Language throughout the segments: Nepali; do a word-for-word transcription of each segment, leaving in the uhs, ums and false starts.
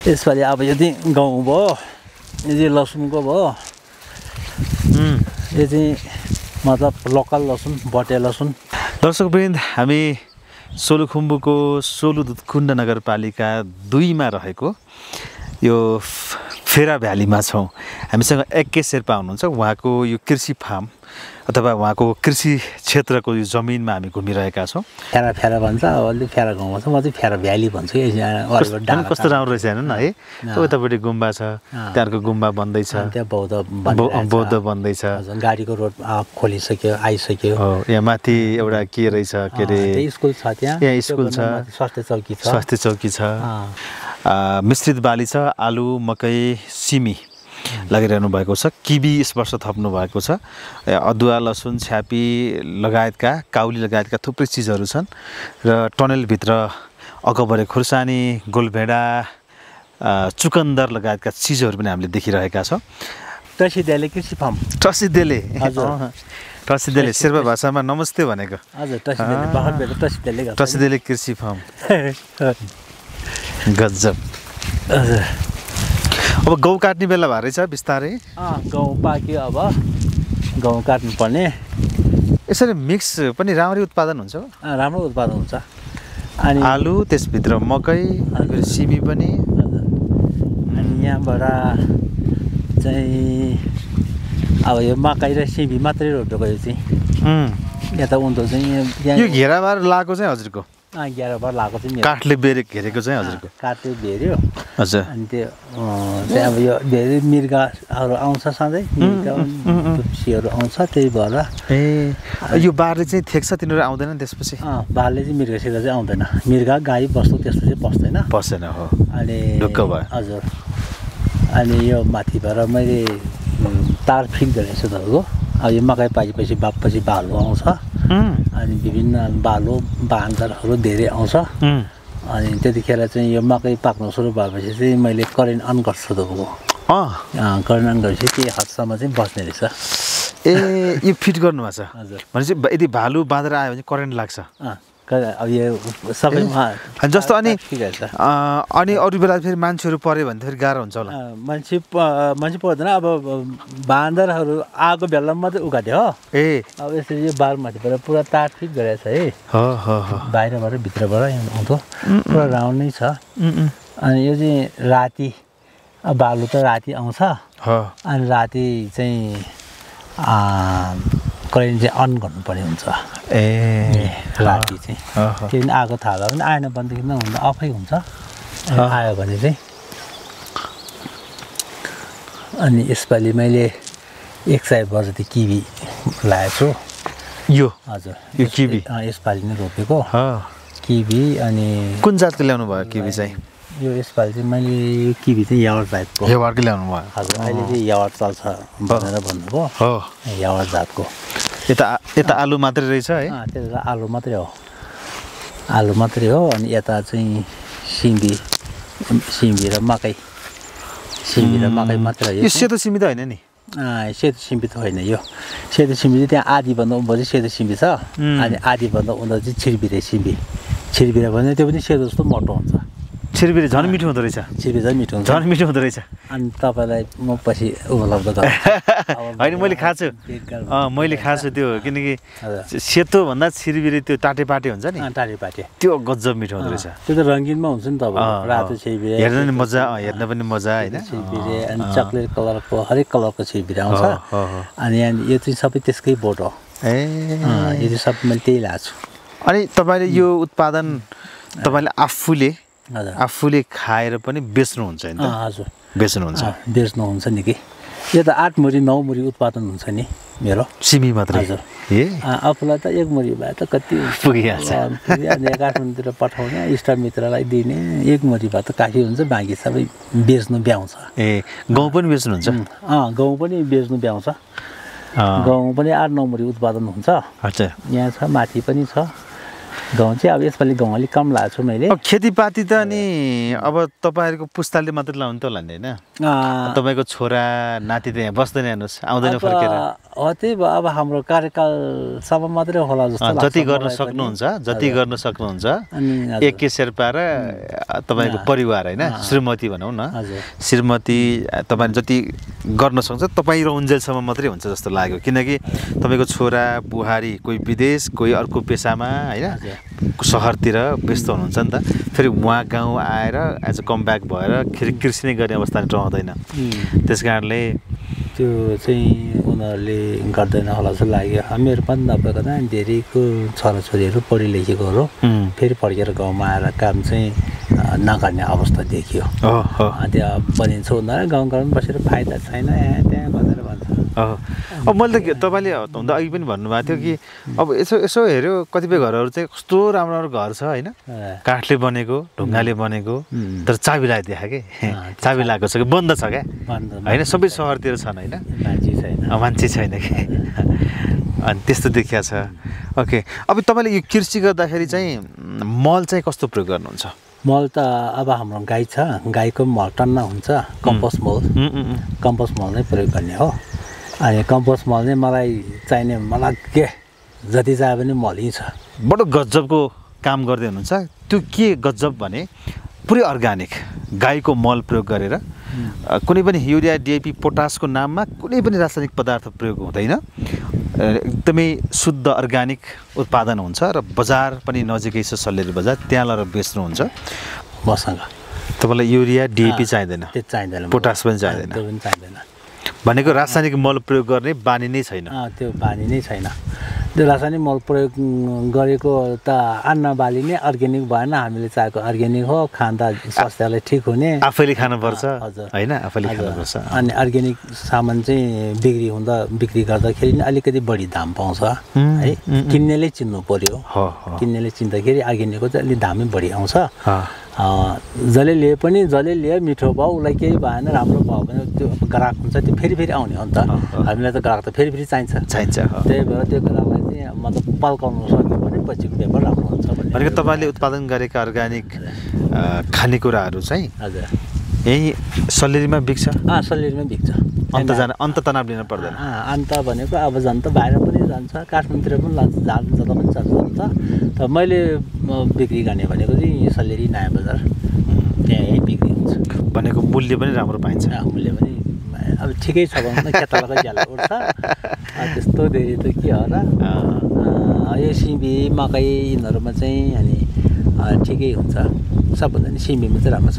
यसपालि अब यदि गहुँ भयो, यदि लसुनको भयो, यो चाहिँ मतलब लोकल लसुन, बटे लसुन। दर्शकवृन्द, हामी सोलुखुम्बुको सोलुकुण्ड नगरपालिका दुईमा रहेको यो फेरा भ्यालीमा छौँ। हामीसँग एके शेर्पा हुनुहुन्छ। उहाँको यो कृषि फार्म अथवा उहाँको कृषि क्षेत्रको यो जमिनमा हामी घुमिरहेका छौँ। फ्यारा फ्यारा भन्छ, अब अलिक फ्यारा गाउँ भन्छ, म चाहिँ फ्यारा भ्याली भन्छु। कस्तो राम्रो रहेछ हेर्नु न है। उतापट्टि गुम्बा छ, त्यहाँको गुम्बा बन्दैछ, त्यहाँ बौद्ध बौद्ध बन्दैछ, गाडीको रोड आइसक्यो आइसक्यो यहाँ माथि एउटा के रहेछ के अरे स्कुल छ, त्यहाँ यहाँ स्कुल छ, स्वास्थ्य चौकी छ, स्वास्थ्य चौकी छ, मिश्रित बाली छ, आलु मकै सिमी लगाइरहनु भएको छ। किबी यस वर्ष थप्नु भएको छ। अदुवा लसुन छ्यापी लगायतका काउली लगायतका थुप्रै चिजहरू छन् र टनेलभित्र अकबरे खुर्सानी गोलभेडा चुकन्दर लगायतका चिजहरू पनि हामीले देखिरहेका छौँ। टसिदेले कृषि फार्म, टसिदेले टसिदेले शेर्पा भाषामा नमस्ते भनेको। हजुर टसिदेले बाहर बेला टसिदेले टसिदेले कृषि फार्म। गजब। हजुर अब गहुँ काट्ने बेला भएर छ बिस्तारै। अँ गहुँ पाक्यो, अब गहुँ काट्नुपर्ने। यसरी मिक्स पनि राम्ररी उत्पादन हुन्छ। राम्रो उत्पादन हुन्छ। अनि आलु, त्यसभित्र मकै, अनि सिमी पनि। अनि यहाँबाट चाहिँ अब यो मकै र सिमी मात्रै रोपेको यो चाहिँ। यता उँधो चाहिँ यो घेराबार लगाएको चाहिँ हजुरको एघार बार लगाएको चाहिँ काठले बेरे घेरेको चाहिँ हजुरको काठले बेर्यो। हजुर। अनि त्यो चाहिँ अब यो धेरै मृगहरू आउँछ, सधैँ मृग टुप्सीहरू आउँछ, त्यही भएर ए यो बारले चाहिँ थेक्छ, तिनीहरू आउँदैन त्यसपछि? अँ बारले चाहिँ मृगसित चाहिँ आउँदैन। मृग गाई बस्तु त्यस्तो चाहिँ पस्दैन पस्दैन हो। अनि ढुक्क भयो। हजुर। अनि यो माथिबाट मैले तार फिट गरेको छु तपाईँको। अब यो मकै पाकेपछि बापपछि बालु आउँछ, अनि विभिन्न बालु बाँदरहरू धेरै आउँछ। अनि त्यतिखेर चाहिँ यो मकै पाक्नु सुरु भएपछि चाहिँ मैले करेन्ट अन गर्छु तपाईँको। अँ करेन्ट अन गरेपछि केही हदसम्म चाहिँ बस्ने रहेछ। ए यो फिट गर्नुभएको छ? हजुर। भनेपछि यदि भालु बाँदर आयो भने करेन्ट लाग्छ? अब यो सबैमा जस्तो अनि अनि अरू बेला फेरि मान्छेहरू पऱ्यो भने फेरि गाह्रो हुन्छ होला? मान्छे मान्छे पर्दैन। अब बाँदरहरू आएको बेलामा मात्रै उकाट्यो हो। ए अब यसरी यो बारमाथिबाट पुरा तार फिट गरेको छ है। बाहिरबाट भित्रबाट आउँथ्यो, पुरा राउन्ड नै छ। अनि यो चाहिँ राति बालु त राति आउँछ। अनि राति चाहिँ करेन्ट चाहिँ अन गर्नुपर्ने हुन्छ। ए राति चाहिँ त्यो पनि आगो थाहा भयो भने आएन भनेदेखि नहुँदा अफै हुन्छ। आयो भने चाहिँ अनि यसपालि मैले एक सय वर्ष जति किबी लगाएको छु। यो हजुर यो किबी यसपालि नै रोपेको किबी। अनि कुन जातको ल्याउनु भयो किबी चाहिँ? यो यसपालि चाहिँ मैले यो किबी चाहिँ यावर जातको। यावरकै ल्याउनु भयो? हजुर। अहिले चाहिँ यावर चल्छ भनेर भन्नुभयो। हो यावर जातको। यता यता आलु मात्रै रहेछ है? त्यता आलु मात्रै हो, आलु मात्रै हो। अनि यता चाहिँ सिमी सिमी र मकै सिमी र मकै मात्रै हो। यो सेतो सिमी त होइन नि? सेतो सिमी त होइन। यो सेतो सिमी चाहिँ त्यहाँ आधीभन्दा उँभो चाहिँ सेतो सिमी छ। अनि आधीभन्दा उँधो चाहिँ छिरबिरे सिमी। छिरबिरे भने त्यो पनि सेतो जस्तो मोटो हुन्छ। छिरबिरे झन् मिठो हुँदो रहेछ? छिरबिरे झन् मिठो हुन्छ, झन् मिठो हुँदो रहेछ। अनि तपाईँलाई म पछि उपलब्ध गराउँछु। होइन मैले खाएको छु। अँ मैले खाएको छु त्यो, किनकि सेतो भन्दा छिरबिरे त्यो टाटेपाटे हुन्छ नि, टाटेपाटे त्यो गजब मिठो हुँदो रहेछ। त्यो त रङ्गिनमा हुन्छ नि तपाईँको, रातो छिरबिरे हेर्न नि मजा, हेर्न पनि मजा होइन। छिरबिरे अनि चक्लेट कलरको हरेक कलरको छिरबिरे आउँछ। अनि यो चाहिँ सबै त्यसकै बोट हो। ए यो चाहिँ सबै मैले त्यही लगाएको छु। अनि तपाईँले यो उत्पादन तपाईँले आफूले आफूले खाएर पनि बेच्नुहुन्छ नि त? हजुर बेच्नुहुन्छ। बेच्नुहुन्छ नि कि। यो त आठ मुरी नौ मुरी उत्पादन हुन्छ नि मेरो सिमी मात्रै? हजुर। ए आफूलाई त एक मुरी भए त कति पुगिहाल्छ। काठमाडौँतिर पठाउने, इष्टमित्रलाई दिने, एक मुरी भए त काफी हुन्छ। बाँकी सबै बेच्नु भ्याउँछ। ए गहुँ पनि बेच्नुहुन्छ? अँ गहुँ पनि बेच्नु भ्याउँछ। गहुँ पनि आठ नौ मुरी उत्पादन हुन्छ। अच्छा। यहाँ छ, माथि पनि छ। गहुँ चाहिँ अब यसपालि गहुँ अलिक कम लगाएको छु मैले। अब खेतीपाती त अनि अब तपाईँहरूको पुस्ताले मात्रै लाउनु त होला नि होइन? तपाईँको छोरा नाति त यहाँ बस्दैन हेर्नुहोस्, आउँदैन फर्केर। हो त्यही भयो, अब हाम्रो कार्यकालसम्म मात्रै होला जस्तो लाग्छ। जति गर्न सक्नुहुन्छ जति गर्न सक्नुहुन्छ एक के शेर्पा र तपाईँको परिवार होइन, श्रीमती भनौँ न, श्रीमती तपाईँले जति गर्न सक्छ तपाईँ र उन्जेलसम्म मात्रै हुन्छ जस्तो लाग्यो। किनकि तपाईँको छोरा बुहारी कोही विदेश कोही अर्को पेसामा होइन सहरतिर व्यस्त हुनुहुन्छ नि त, फेरि उहाँ गाउँ आएर एज अ कमब्याक भएर कृषि नै गर्ने अवस्था रहँदैन। त्यस कारणले त्यो चाहिँ उनीहरूले गर्दैन होला जस्तो लाग्यो। मेरो पनि नभएको त धेरैको छोराछोरीहरू पढि लेखेकोहरू फेरि फर्केर गाउँमा आएर काम चाहिँ नगर्ने अवस्था देखियो। त्यहाँ बनिन्छ उनीहरू गाउँ घरमा बसेर फाइदा छैन यहाँ त्यहाँ भनेर भन्छ। अब मैले त तपाईँले हुँदा अघि पनि भन्नुभएको थियो कि अब यसो यसो हेऱ्यो कतिपय घरहरू चाहिँ कस्तो राम्रो राम्रो घर छ होइन, काठले बनेको ढुङ्गाले बनेको, तर चाबी लगाइ देखा कि चाबी लगाएको छ कि बन्द छ क्या होइन, सबै सहरतिर छन् होइन, मान्छे छैन मान्छे छैन कि अनि त्यस्तो देखिया छ। ओके, अब तपाईँले यो कृषि गर्दाखेरि चाहिँ मल चाहिँ कस्तो प्रयोग गर्नुहुन्छ? मल त अब हाम्रो गाई छ, गाईको मल टन्न हुन्छ, कम्पोस्ट मल कम्पोस्ट मल नै प्रयोग गर्ने हो। अनि कम्पोस्ट मल नै मलाई चाहिने, मलाई के जति चाहियो भने मल यहीँ छ। बडो गजबको काम गर्दै हुनुहुन्छ। त्यो के गजब भने पुरै अर्ग्यानिक गाईको मल प्रयोग गरेर कुनै पनि युरिया डिएपी पोटासको नाममा कुनै पनि रासायनिक पदार्थ प्रयोग हुँदैन, एकदमै शुद्ध अर्ग्यानिक उत्पादन हुन्छ र बजार पनि नजिकै छ सल्लेरी बजार, त्यहाँ लगेर बेच्नुहुन्छ मसँग। तपाईँलाई युरिया डिएपी चाहिँदैन, त्यो चाहिँदैन, पोटास पनि चाहिँदैन, त्यो पनि चाहिँदैन भनेको रासायनिक मल प्रयोग गर्ने बानी नै छैन। त्यो बानी नै छैन। त्यो रासायनिक मल प्रयोग गरेको त अन्न बाली नै अर्ग्यानिक भएन। हामीले चाहेको अर्ग्यानिक हो, खाँदा स्वास्थ्यलाई ठिक हुने, आफैले खानुपर्छ होइन, आफैले खानुपर्छ। अनि अर्ग्यानिक सामान चाहिँ बिक्री हुँदा बिक्री गर्दाखेरि अलिकति बढी दाम पाउँछ है, किन्नेले चिन्नु पर्यो। किन्नेले चिन्दाखेरि अर्ग्यानिकको चाहिँ अलिक दामै बढी आउँछ। जसले लिए पनि जसले लिए मिठो भयो, उसलाई केही भएन राम्रो भयो भने त्यो ग्राहक हुन्छ, त्यो फेरि फेरि आउने हो नि त। हामीलाई त ग्राहक त फेरि फेरि चाहिन्छ चाहिन्छ त्यही भएर त्यो ग्राहकलाई चाहिँ मतलब पल्काउनु सक्यो भने पछिको व्यापार राम्रो हुन्छ भने। भनेको तपाईँले उत्पादन गरेका अर्ग्यानिक खानेकुराहरू चाहिँ हजुर यही सल्लेरीमा बिक्छ? अँ सल्लेरीमा बिक्छ, अन्त जान अन्त तनाव लिन पर्दैन। अन्त भनेको अब झन् त बाहिर पनि जान्छ, काठमाडौँतिर पनि लान्छ, जान्छ जता पनि जान्छ। त मैले बिक्री गर्ने भनेको चाहिँ सल्लेरी नयाँ बजार, त्यहाँ यहीँ बिक्री हुन्छ। भनेको मूल्य पनि राम्रो पाइन्छ? मूल्य पनि अब ठिकै छ भनौँ न, खेतालाको ज्याला उठ्छ त्यस्तो धेरै त के होला। यो सिमी मकै यिनीहरूमा चाहिँ अनि ठिकै हुन्छ, सबभन्दा नि सिमीमा चाहिँ राम्रो छ।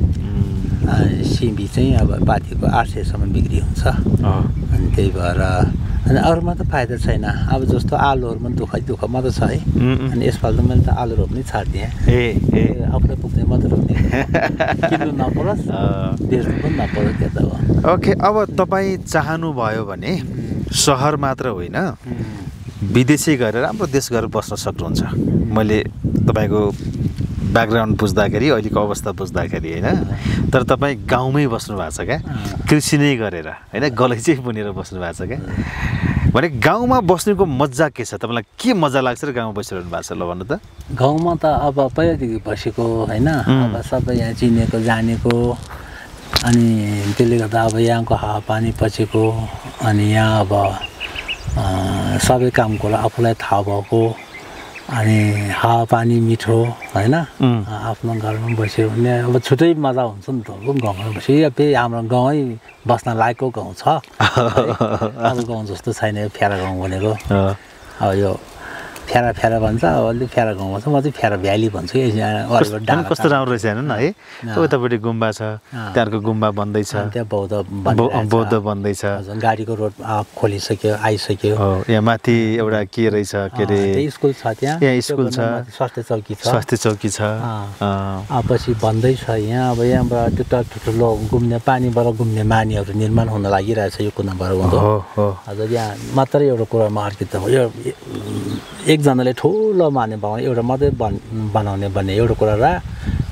सिमी चाहिँ अब पातीको आठ सयसम्म बिक्री हुन्छ। अनि त्यही भएर अनि अरूमा त फाइदा छैन। अब जस्तो आलुहरूमा दुःख दुःख मात्रै छ है। अनि यसपालि त मैले त आलु रोप्नै छाडिदिएँ। ए ए आफूलाई पुग्ने मात्रै रोप्ने, किन्नु नपरोस् बेच्नु पनि नपरोस्, त्यो त हो। ओके, अब तपाईँ चाहनुभयो भने सहर मात्र होइन विदेशै गएर राम्रो देश गएर बस्न सक्नुहुन्छ। मैले तपाईँको ब्याकग्राउन्ड बुझ्दाखेरि अहिलेको अवस्था बुझ्दाखेरि होइन, तर तपाईँ गाउँमै बस्नु भएको छ क्या, कृषि नै गरेर होइन, गलैँचै बुनेर बस्नु भएको छ क्या। भने गाउँमा बस्नुको मजा के छ तपाईँलाई? के मजा लाग्छ र गाउँमा बसिरहनु भएको छ ल भन्नु त? गाउँमा त अब पहिल्यैदेखि बसेको होइन, अब सबै यहाँ चिनेको जानेको, अनि त्यसले गर्दा अब यहाँको हावापानी पछेको, अनि यहाँ अब सबै काम कुरा आफूलाई थाहा भएको, अनि हावापानी मिठो होइन, आफ्नो घरमा बस्यो भने अब छुट्टै मजा हुन्छ नि त। गाउँमा बस्यो फेरि हाम्रो गाउँै बस्न लायकको गाउँ छ, अब गाउँ जस्तो छैन यो फ्यारा गाउँ भनेको। अब यो फ्यारा फ्यारा भन्छ, अब अलिक फ्यारा गाउँ भन्छ, म चाहिँ फ्यारा भ्याली भन्छु। कस्तो राम्रो रहेछ हेर्नु न है, उतापट्टि गुम्बा छ, त्यहाँको गुम्बा बन्दैछ, त्यहाँ बौद्ध बौद्ध बन्दैछ, गाडीको रोड आइसक्यो आइसक्यो यहाँ माथि एउटा के रहेछ के अरे स्कुल छ, त्यहाँ यहाँ स्कुल छ, स्वास्थ्य चौकी छ, स्वास्थ्य चौकी छ, पछि भन्दैछ यहाँ अब यहाँबाट त्यो ठुल्ठुलो घुम्ने पानीबाट घुम्ने मानीहरू निर्माण हुन लागिरहेछ यो कुनाबाट हुँदो। हजुर यहाँ मात्रै एउटा कुरामा अर्कित हो, यो एकजनाले ठुलो माने भवन एउटा मात्रै बन बनाउने भन्ने एउटा कुरा र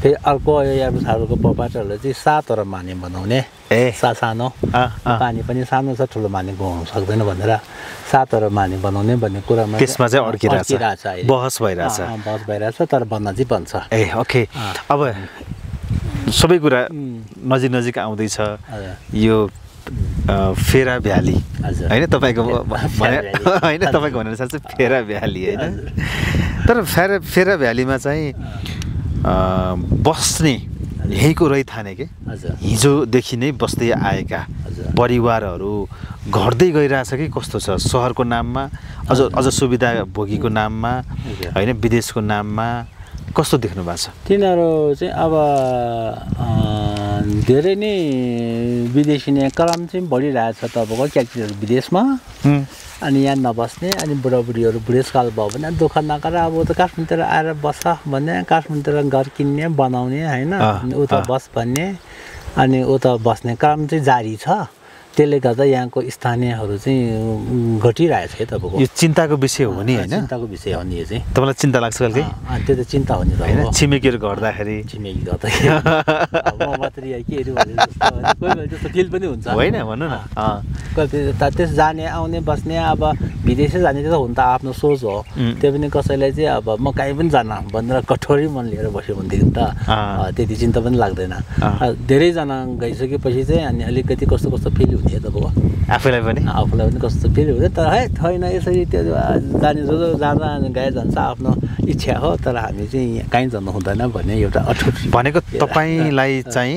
फेरि अर्को एयरबस हाउसको प्रोपाइटरले चाहिँ सातवटा माने बनाउने ए सा सानो पानी पनि सानो छ ठुलो माने गाउनु सक्दैन भनेर सातवटा माने बनाउने भन्ने कुरामा त्यसमा चाहिँ अड्किरहेछ बहस भइरहेछ बहस भइरहेछ तर बन्न चाहिँ बन्छ ए ओके अब सबै कुरा नजिक नजिक आउँदैछ यो फेरा भ्याली होइन तपाईँको होइन तपाईँको भनेअनुसार चाहिँ फेरा भ्याली होइन तर फेरा फेरा भ्यालीमा चाहिँ बस्ने यहीँको रहिथाने के हिजोदेखि नै बस्दै आएका परिवारहरू घट्दै गइरहेछ कि कस्तो छ सहरको नाममा अझ अझ सुविधा भोगीको नाममा होइन विदेशको नाममा कस्तो देख्नु भएको छ तिनीहरू चाहिँ अब धेरै नै विदेशी क्रम चाहिँ बढिरहेछ तपाईँको क्याटिहरू विदेशमा अनि यहाँ नबस्ने अनि बुढाबुढीहरू बुढेसकाल भयो भने दुःख नगर अब उता काठमाडौँतिर आएर बस भन्ने काठमाडौँतिर घर किन्ने बनाउने होइन उता बस भन्ने अनि उता बस्ने क्रम चाहिँ जारी छ त्यसले गर्दा यहाँको स्थानीयहरू चाहिँ घटिरहेछ है तपाईँको यो चिन्ताको विषय हो नि होइन चिन्ताको विषय हो नि यो चाहिँ तपाईँलाई चिन्ता लाग्छ कहिले त्यो त चिन्ता हो नि त होइन छिमेकीहरू घट्दाखेरि छिमेकी गर्दाखेरि म मात्रै के अरे भने जस्तो कोही बेला त्यस्तो फिल पनि हुन्छ होइन भन्नु न त्यस जाने आउने बस्ने अब विदेशै जाने त हुन त आफ्नो सोच हो त्यो पनि कसैलाई चाहिँ अब म कहीँ पनि जान भनेर कठोरै मन लिएर बस्यो भनेदेखि त त्यति चिन्ता पनि लाग्दैन धेरैजना गइसकेपछि चाहिँ अनि अलिकति कस्तो कस्तो फिल हुने तपाईँको आफैलाई पनि आफूलाई पनि कस्तो फिल हुँदैन तर है छैन यसरी त्यो जाने जो जो जाँदा गए जान्छ आफ्नो इच्छा हो तर हामी चाहिँ कहीँ जानु हुँदैन भन्ने एउटा अठोट भनेको तपाईँलाई चाहिँ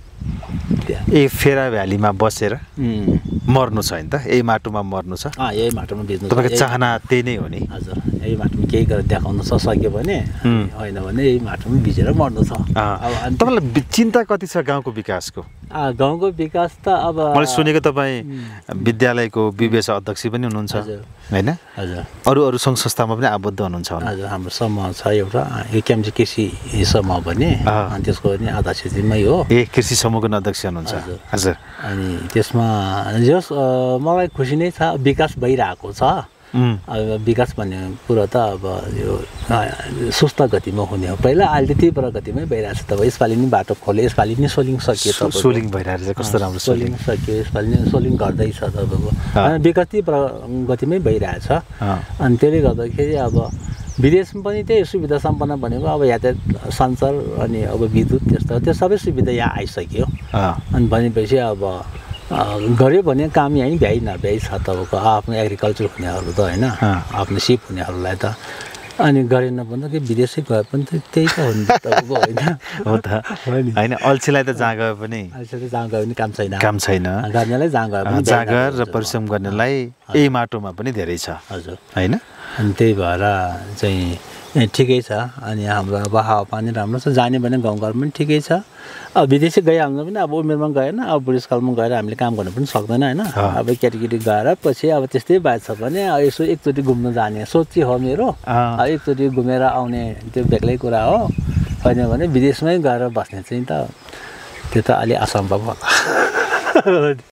ए फेरा भ्यालीमा बसेर मर्नु छ नि त यही माटोमा मर्नु छ यही माटोमा बिज्नु तपाईँको चाहना त्यही नै हो नि हजुर यही माटोमा केही गरेर देखाउन सक्यो भने होइन भने यही माटोमा भिजेर मर्नु छ अब तपाईँलाई चिन्ता कति छ गाउँको विकासको गाउँको विकास त अब मैले सुनेको तपाईँ विद्यालयको विवेश अध्यक्ष पनि हुनुहुन्छ होइन हजुर अरू अरू सङ्घ संस्थामा पनि आबद्ध हुनुहुन्छ हजुर हाम्रो समूह छ एउटा यो क्याम्जी कृषि समूह भने अनि त्यसको पनि अध्यक्ष चाहिँ मै हो ए कृषि समूहको अध्यक्ष हुनुहुन्छ हजुर अनि त्यसमा जस मलाई खुसी नै छ विकास भइरहेको छ अब विकास भन्ने कुरो त अब यो सुस्त गतिमा हुने हो पहिला अहिले तीव्र गतिमै भइरहेको छ तपाईँ यसपालि नि बाटो खोले यसपालि नि सोलिङ सकियो तपाईँ सोलिङ भइरहेको छ कस्तो राम्रो सोलिङ सकियो यसपालि नि सोलिङ गर्दैछ तपाईँको विकास तीव्र गतिमै भइरहेछ अनि त्यसले गर्दाखेरि अब विदेशमा पनि त्यही सुविधा सम्पन्न भनेको अब यातायात सञ्चार अनि अब विद्युत त्यस्तो त्यो सबै सुविधा यहाँ आइसक्यो अनि भनेपछि अब गऱ्यो भने काम यहीँ भ्याइ नभ्याइ छ तपाईँको आफ्नो एग्रिकल्चर हुनेहरू त होइन आफ्नो सिप हुनेहरूलाई त अनि गरेन भने कि विदेशै गए पनि त त्यही त हो नि तपाईँको होइन हो त होइन अल्छीलाई त जहाँ गए पनि अल्छी त जहाँ गए पनि काम छैन काम छैन गर्नेलाई जहाँ गए पनि जाँगर र परिश्रम गर्नेलाई यही माटोमा पनि धेरै छ हजुर होइन अनि त्यही भएर चाहिँ ठिकै छ अनि हाम्रो अब हावापानी राम्रो छ जाने भने गाउँघरमा पनि ठिकै छ अब विदेशी गइहाल्नु पनि अब उमेरमा गएन अब बुढेसकालमा गएर हामीले काम गर्नु पनि सक्दैन होइन अब केटीकेटी गएर पछि अब त्यस्तै बात छ भने यसो एकचोटि घुम्न जाने सोच चाहिँ हो मेरो एकचोटि घुमेर आउने त्यो बेग्लै कुरा हो होइन भने विदेशमै गएर बस्ने चाहिँ त त्यो त अलि असम्भव होला